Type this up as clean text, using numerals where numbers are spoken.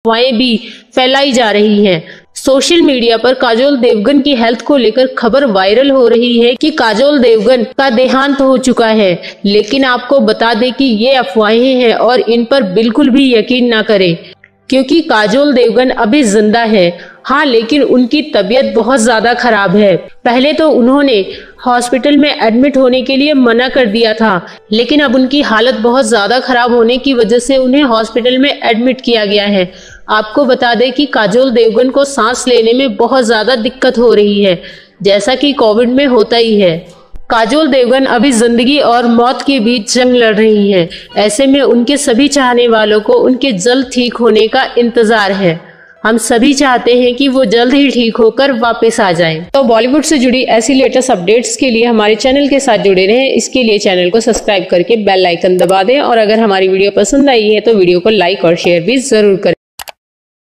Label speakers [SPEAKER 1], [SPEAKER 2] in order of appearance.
[SPEAKER 1] अफवाहें भी फैलाई जा रही हैं। सोशल मीडिया पर काजोल देवगन की हेल्थ को लेकर खबर वायरल हो रही है कि काजोल देवगन का देहांत हो चुका है, लेकिन आपको बता दें कि ये अफवाहें हैं और इन पर बिल्कुल भी यकीन ना करें, क्योंकि काजोल देवगन अभी जिंदा है। हाँ, लेकिन उनकी तबीयत बहुत ज्यादा खराब है। पहले तो उन्होंने हॉस्पिटल में एडमिट होने के लिए मना कर दिया था, लेकिन अब उनकी हालत बहुत ज्यादा खराब होने की वजह से उन्हें हॉस्पिटल में एडमिट किया गया है। आपको बता दें कि काजोल देवगन को सांस लेने में बहुत ज्यादा दिक्कत हो रही है, जैसा कि कोविड में होता ही है। काजोल देवगन अभी जिंदगी और मौत के बीच जंग लड़ रही हैं। ऐसे में उनके सभी चाहने वालों को उनके जल्द ठीक होने का इंतजार है। हम सभी चाहते हैं कि वो जल्द ही ठीक होकर वापस आ जाएं। तो बॉलीवुड से जुड़ी ऐसी लेटेस्ट अपडेट्स के लिए हमारे चैनल के साथ जुड़े रहें। इसके लिए चैनल को सब्सक्राइब करके बेल आइकन दबा दें और अगर हमारी वीडियो पसंद आई है तो वीडियो को लाइक और शेयर भी जरूर करें।